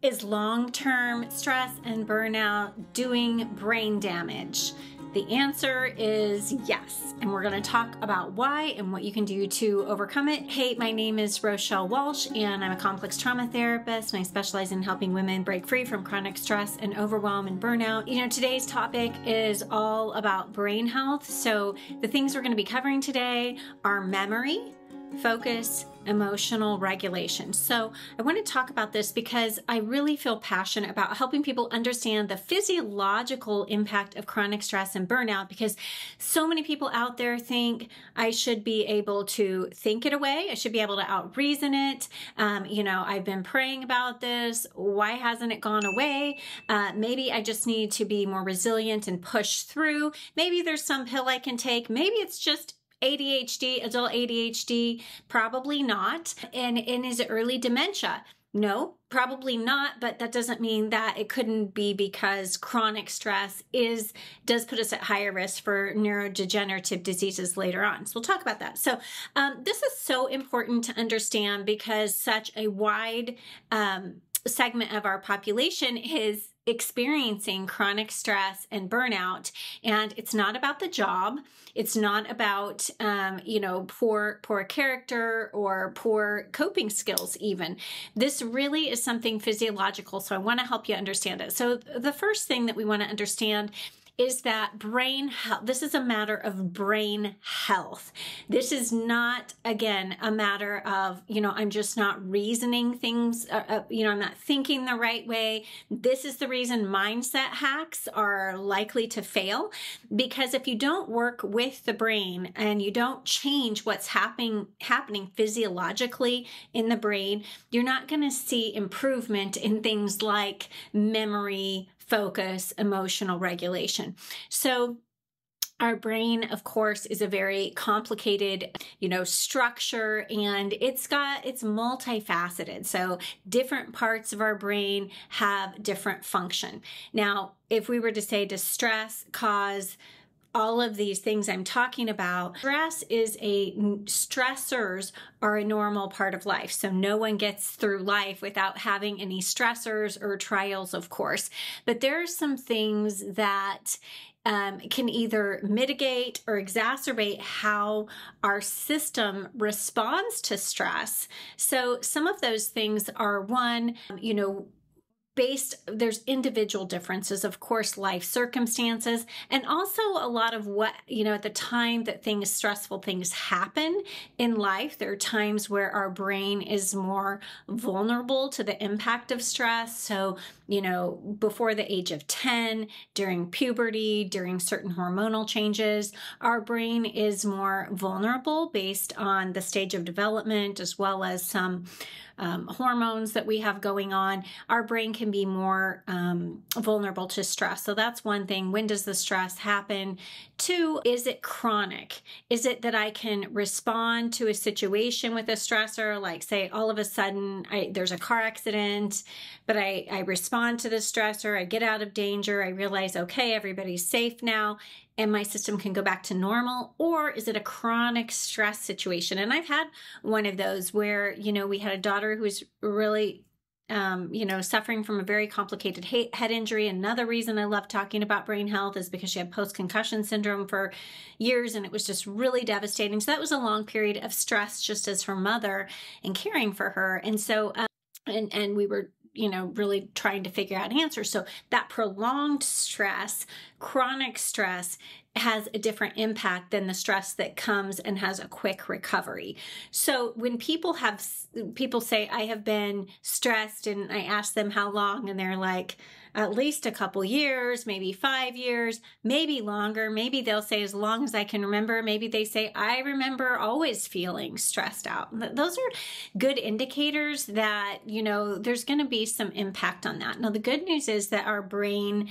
Is long-term stress and burnout doing brain damage? The answer is yes, and we're going to talk about why and what you can do to overcome it. Hey, my name is Rochelle Walsh, and I'm a complex trauma therapist, and I specialize in helping women break free from chronic stress and overwhelm and burnout. You know, today's topic is all about brain health. So the things we're going to be covering today are memory, focus, emotional regulation. So I want to talk about this because I really feel passionate about helping people understand the physiological impact of chronic stress and burnout, because so many people out there think I should be able to think it away. I should be able to out-reason it. I've been praying about this. Why hasn't it gone away? Maybe I just need to be more resilient and push through. Maybe there's some pill I can take. Maybe it's just ADHD, adult ADHD, probably not. And is it early dementia? No, probably not, but that doesn't mean that it couldn't be, because chronic stress does put us at higher risk for neurodegenerative diseases later on. So we'll talk about that. So this is so important to understand because such a wide segment of our population is experiencing chronic stress and burnout. And it's not about the job. It's not about, poor character or poor coping skills even. This really is something physiological. So I want to help you understand it. So the first thing that we want to understand is that brain health, this is a matter of brain health. This is not, again, a matter of, I'm just not reasoning things, I'm not thinking the right way. This is the reason mindset hacks are likely to fail, because if you don't work with the brain and you don't change what's happening physiologically in the brain, you're not going to see improvement in things like memory, focus, emotional regulation. So our brain, of course, is a very complicated, structure, and it's multifaceted. So different parts of our brain have different function. Now, if we were to say, does stress cause all of these things I'm talking about? Stressors are a normal part of life. So no one gets through life without having any stressors or trials, of course. But there are some things that can either mitigate or exacerbate how our system responds to stress. So some of those things are, one, there's individual differences, of course, life circumstances, and also a lot of what, at the time that stressful things happen in life, there are times where our brain is more vulnerable to the impact of stress. So, before the age of 10, during puberty, during certain hormonal changes, our brain is more vulnerable based on the stage of development, as well as some hormones that we have going on. Our brain can be more vulnerable to stress. So that's one thing. When does the stress happen? Two, is it chronic? Is it that I can respond to a situation with a stressor, like say all of a sudden there's a car accident, but I respond to the stressor, I get out of danger, I realize, okay, everybody's safe now, and my system can go back to normal? Or is it a chronic stress situation? And I've had one of those where, we had a daughter who was really, suffering from a very complicated head injury. Another reason I love talking about brain health is because she had post-concussion syndrome for years, and it was just really devastating. So that was a long period of stress, just as her mother, and caring for her. And so, and we were, really trying to figure out answers. So that prolonged stress, chronic stress, has a different impact than the stress that comes and has a quick recovery. So when people say, I have been stressed, and I ask them how long, and they're like, at least a couple years, maybe 5 years, maybe longer. Maybe they'll say as long as I can remember. Maybe they say, I remember always feeling stressed out. Those are good indicators that, there's going to be some impact on that. Now, the good news is that our brain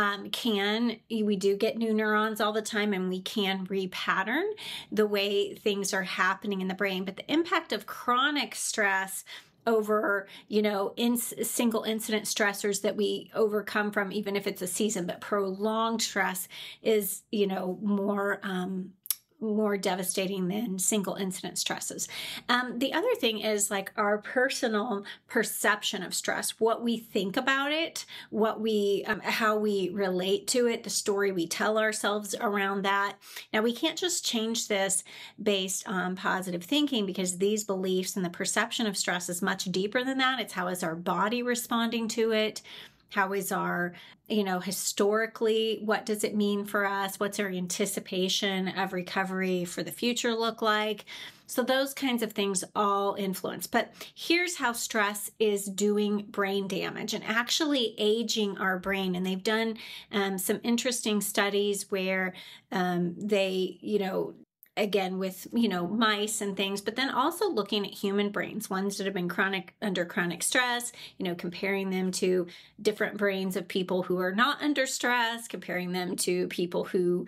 we do get new neurons all the time, and we can repattern the way things are happening in the brain. But the impact of chronic stress over, single incident stressors that we overcome from, even if it's a season, but prolonged stress is, more more devastating than single incident stresses. The other thing is like our personal perception of stress, what we think about it, what we, how we relate to it, the story we tell ourselves around that. Now, we can't just change this based on positive thinking, because these beliefs and the perception of stress is much deeper than that. It's how is our body responding to it? How is our, historically, what does it mean for us? What's our anticipation of recovery for the future look like? So those kinds of things all influence. But here's how stress is doing brain damage and actually aging our brain. And they've done some interesting studies where they, again, with, mice and things, but then also looking at human brains, ones that have been under chronic stress, comparing them to different brains of people who are not under stress, comparing them to people who,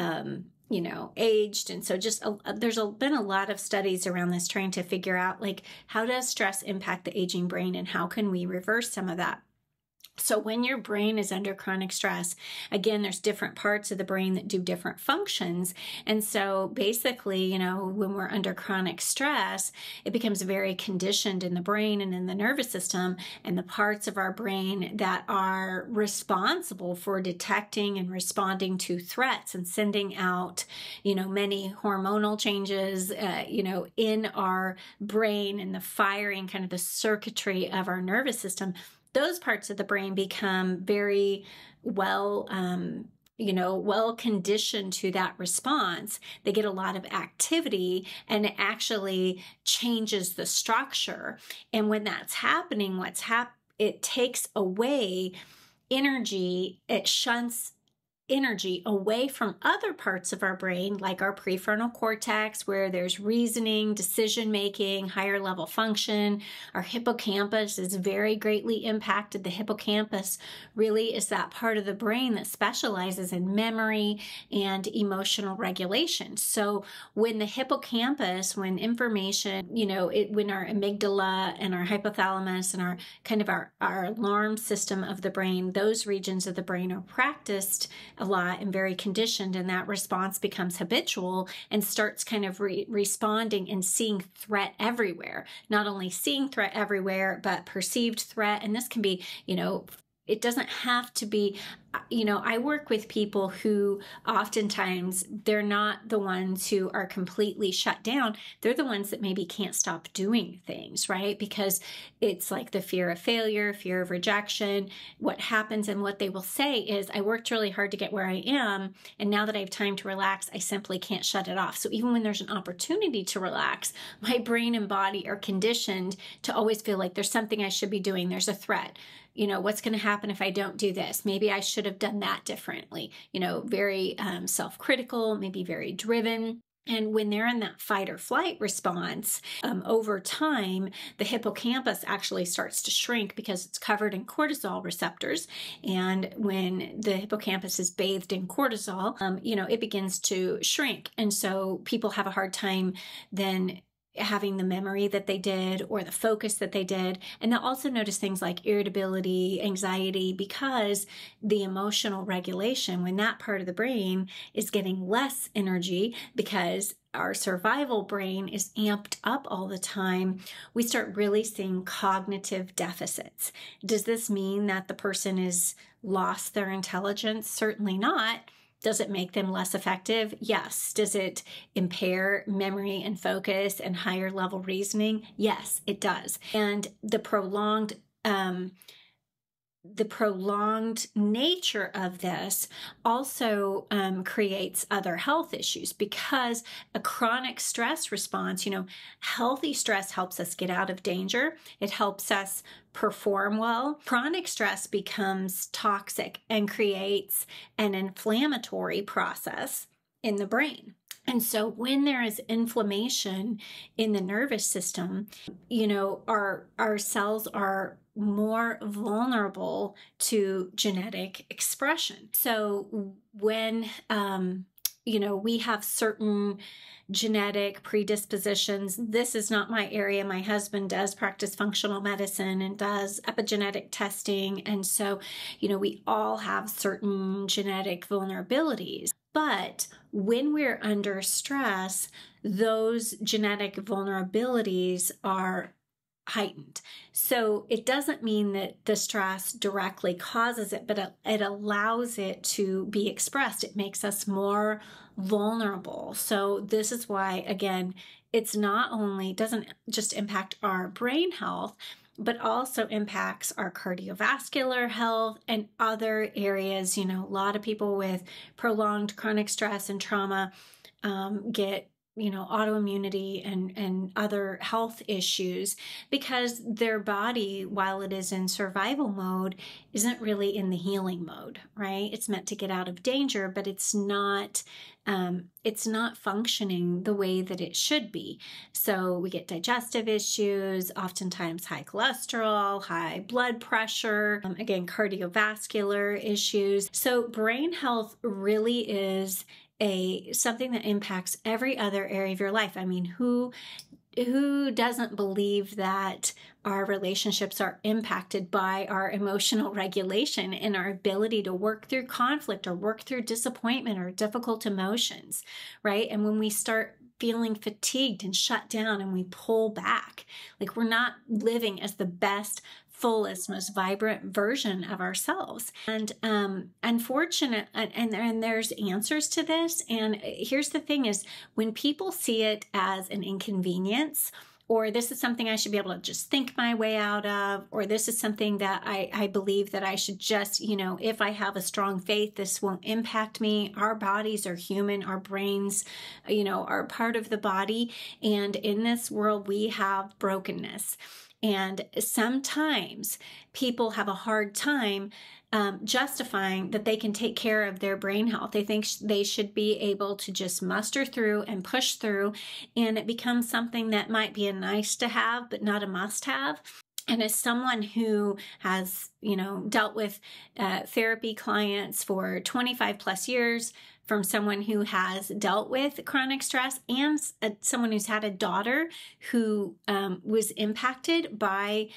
aged. And so there's been a lot of studies around this trying to figure out, like, how does stress impact the aging brain and how can we reverse some of that? So when your brain is under chronic stress, again, there's different parts of the brain that do different functions. And so basically, when we're under chronic stress, it becomes very conditioned in the brain and in the nervous system, and the parts of our brain that are responsible for detecting and responding to threats and sending out, many hormonal changes, in our brain and the firing, kind of the circuitry of our nervous system. Those parts of the brain become very well conditioned to that response. They get a lot of activity, and it actually changes the structure. And when that's happening, it takes away energy. It shunts energy away from other parts of our brain, like our prefrontal cortex, where there's reasoning, decision-making, higher level function. Our hippocampus is very greatly impacted. The hippocampus really is that part of the brain that specializes in memory and emotional regulation. So when the hippocampus, when information, when our amygdala and our hypothalamus and our kind of our alarm system of the brain, those regions of the brain are practiced a lot and very conditioned, and that response becomes habitual and starts kind of responding and seeing threat everywhere. Not only seeing threat everywhere, but perceived threat. And this can be, it doesn't have to be, I work with people who oftentimes they're not the ones who are completely shut down. They're the ones that maybe can't stop doing things, right? Because it's like the fear of failure, fear of rejection. What happens and what they will say is, I worked really hard to get where I am, and now that I have time to relax, I simply can't shut it off. So even when there's an opportunity to relax, my brain and body are conditioned to always feel like there's something I should be doing. There's a threat. What's going to happen if I don't do this? Maybe I should have done that differently. Very self-critical, maybe very driven. And when they're in that fight or flight response, over time, the hippocampus actually starts to shrink because it's covered in cortisol receptors. And when the hippocampus is bathed in cortisol, it begins to shrink. And so people have a hard time then having the memory that they did or the focus that they did. And they'll also notice things like irritability, anxiety, because the emotional regulation, when that part of the brain is getting less energy because our survival brain is amped up all the time, we start really seeing cognitive deficits. Does this mean that the person has lost their intelligence? Certainly not. Does it make them less effective? Yes. Does it impair memory and focus and higher level reasoning? Yes, it does. And the prolonged nature of this also creates other health issues, because a chronic stress response, healthy stress helps us get out of danger. It helps us perform well. Chronic stress becomes toxic and creates an inflammatory process in the brain. And so when there is inflammation in the nervous system, our cells are more vulnerable to genetic expression. So when we have certain genetic predispositions. This is not my area. My husband does practice functional medicine and does epigenetic testing. And so, we all have certain genetic vulnerabilities. But when we're under stress, those genetic vulnerabilities are heightened. So it doesn't mean that the stress directly causes it, but it allows it to be expressed. It makes us more vulnerable. So this is why, again, it's not only doesn't just impact our brain health, but also impacts our cardiovascular health and other areas. A lot of people with prolonged chronic stress and trauma get autoimmunity and other health issues because their body, while it is in survival mode, isn't really in the healing mode, right? It's meant to get out of danger, but it's not functioning the way that it should be. So we get digestive issues, oftentimes high cholesterol, high blood pressure, again, cardiovascular issues. So brain health really is something that impacts every other area of your life. I mean, who doesn't believe that our relationships are impacted by our emotional regulation and our ability to work through conflict or work through disappointment or difficult emotions, right? And when we start feeling fatigued and shut down and we pull back, like we're not living as the best, fullest, most vibrant version of ourselves. And unfortunate, and there's answers to this. And here's the thing is when people see it as an inconvenience, or this is something I should be able to just think my way out of, or this is something that I believe that I should just, if I have a strong faith, this won't impact me. Our bodies are human. Our brains, are part of the body. And in this world, we have brokenness. And sometimes people have a hard time justifying that they can take care of their brain health. They think they should be able to just muster through and push through, and it becomes something that might be a nice to have, but not a must have. And as someone who has, dealt with therapy clients for 25 plus years, from someone who has dealt with chronic stress and someone who's had a daughter who was impacted by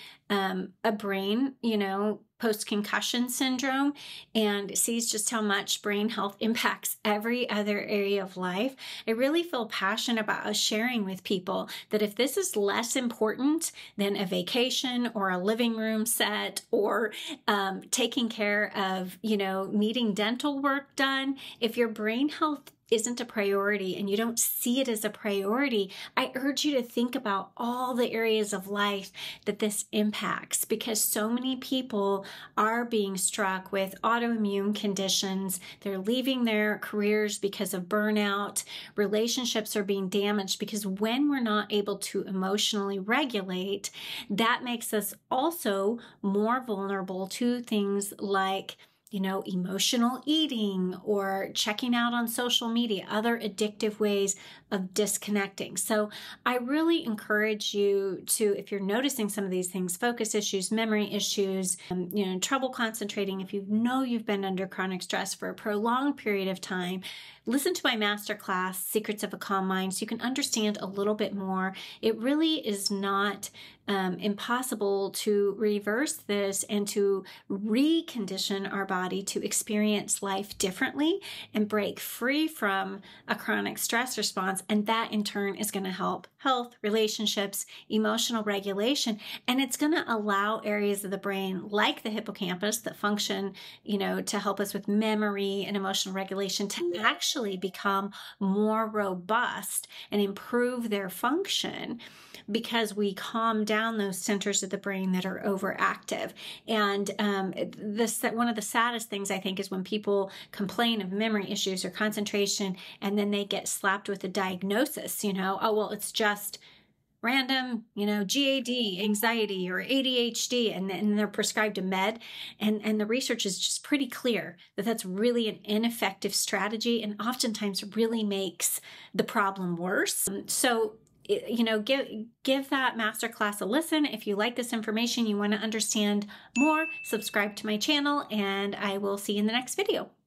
a brain, post-concussion syndrome, and sees just how much brain health impacts every other area of life. I really feel passionate about us sharing with people that if this is less important than a vacation or a living room set or taking care of, needing dental work done, if your brain health isn't a priority and you don't see it as a priority, I urge you to think about all the areas of life that this impacts, because so many people are being struck with autoimmune conditions. They're leaving their careers because of burnout. Relationships are being damaged because when we're not able to emotionally regulate, that makes us also more vulnerable to things like emotional eating or checking out on social media, other addictive ways of disconnecting. So I really encourage you to, if you're noticing some of these things, focus issues, memory issues, trouble concentrating, if you've been under chronic stress for a prolonged period of time, listen to my masterclass, Secrets of a Calm Mind, so you can understand a little bit more. It really is not impossible to reverse this and to recondition our body to experience life differently and break free from a chronic stress response. And that in turn is going to help health, relationships, emotional regulation. And it's going to allow areas of the brain like the hippocampus that function, to help us with memory and emotional regulation to actually become more robust and improve their function, because we calm down those centers of the brain that are overactive. And one of the saddest things I think is when people complain of memory issues or concentration, and then they get slapped with a diagnosis, oh, well, it's just random, GAD, anxiety, or ADHD, and then they're prescribed a med. And the research is just pretty clear that that's really an ineffective strategy and oftentimes really makes the problem worse. So give that masterclass a listen. If you like this information, you want to understand more, subscribe to my channel, and I will see you in the next video.